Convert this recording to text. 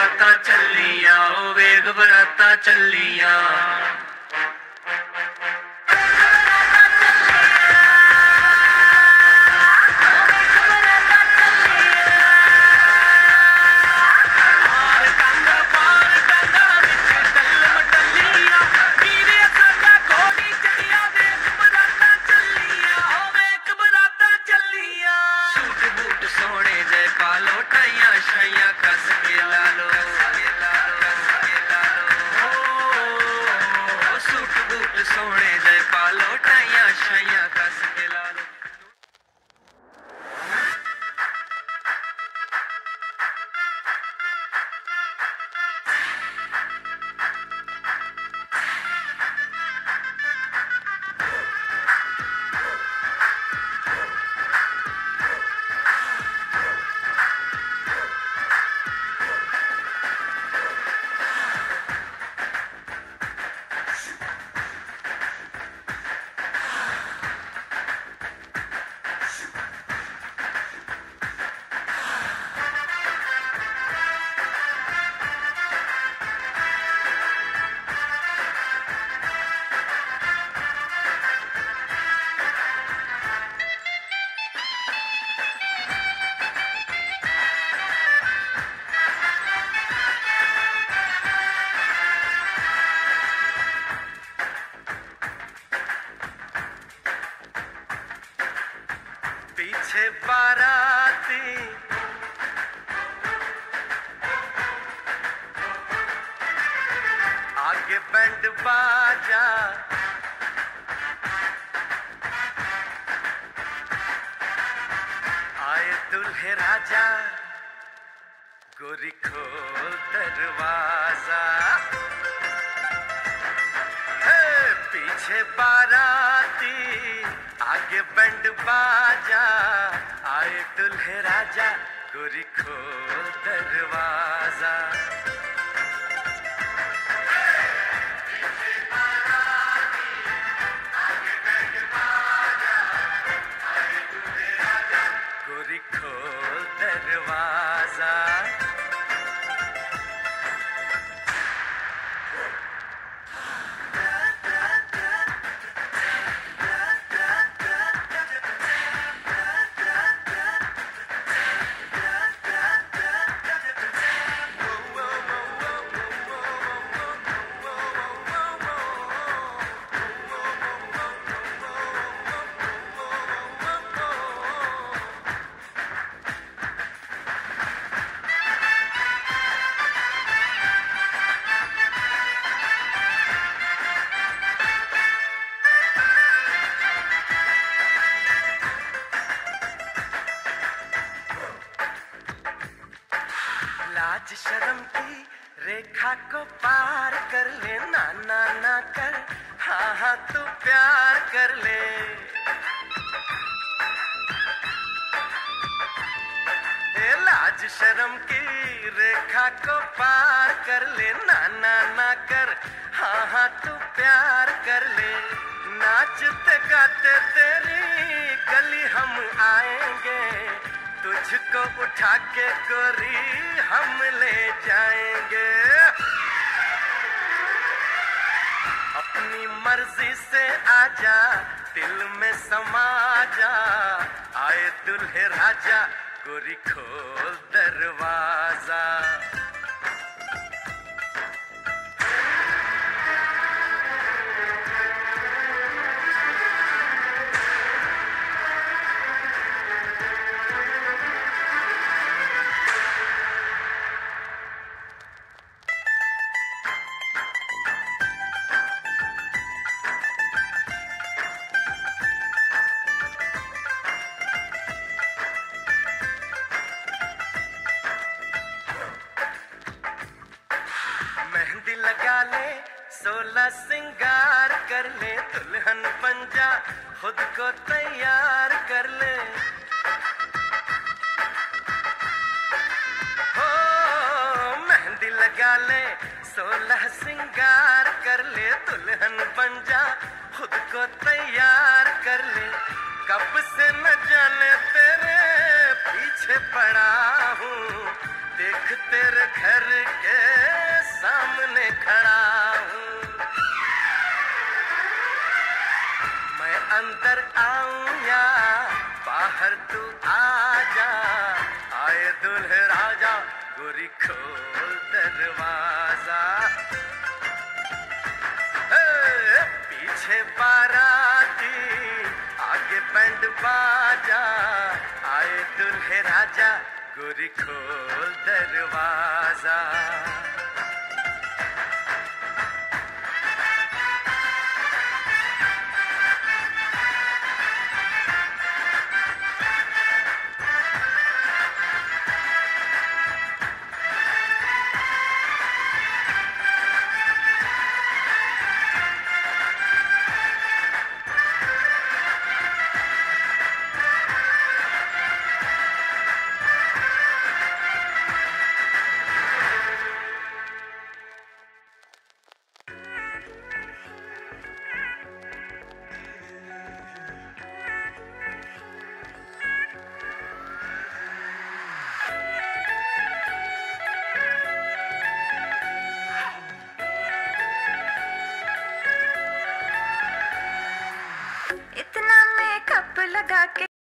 बराता चलिया ओ वेग बराता चलिया पीछे बाराती आगे बैंड बाजा आए दुल्हे राजा गोरी खोल दरवाजा पीछे बाराती आगे बैंड बाजा आए दुल्हे राजा गोरी खोल दरवाजा पीछे बाराती आगे बैंड बाजा आए दुल्हे राजा गोरी खोल दरवाजा लाज शर्म की रेखा को पार कर ले ना ना ना कर हाँ हाँ तू प्यार कर ले लाज शर्म की रेखा को पार कर ले ना ना ना कर हाँ हाँ तू प्यार कर ले नाचते गाते तेरी गली हम आएंगे तुझको उठा के गोरी हम ले जाएंगे अपनी मर्जी से आजा दिल में समा जा आए दुल्हे राजा गोरी खोल दरवाजा लगा ले 16 सिंगार कर ले दुल्हन बन जा खुद को तैयार कर ले हो मेहंदी लगा ले 16 सिंगार कर ले दुल्हन बन जा खुद को तैयार कर ले कब से न जाने तेरे पीछे पड़ा हूँ देख तेरे घर के सामने खड़ा हूँ, मैं अंदर आऊं या बाहर तू आ जा, आए दुल्हे राजा गोरी खोल दरवाजा। पीछे बाराती आगे बैंड बाजा, आए दुल्हे राजा गोरी खोल दरवाजा। इतना मेकअप लगा के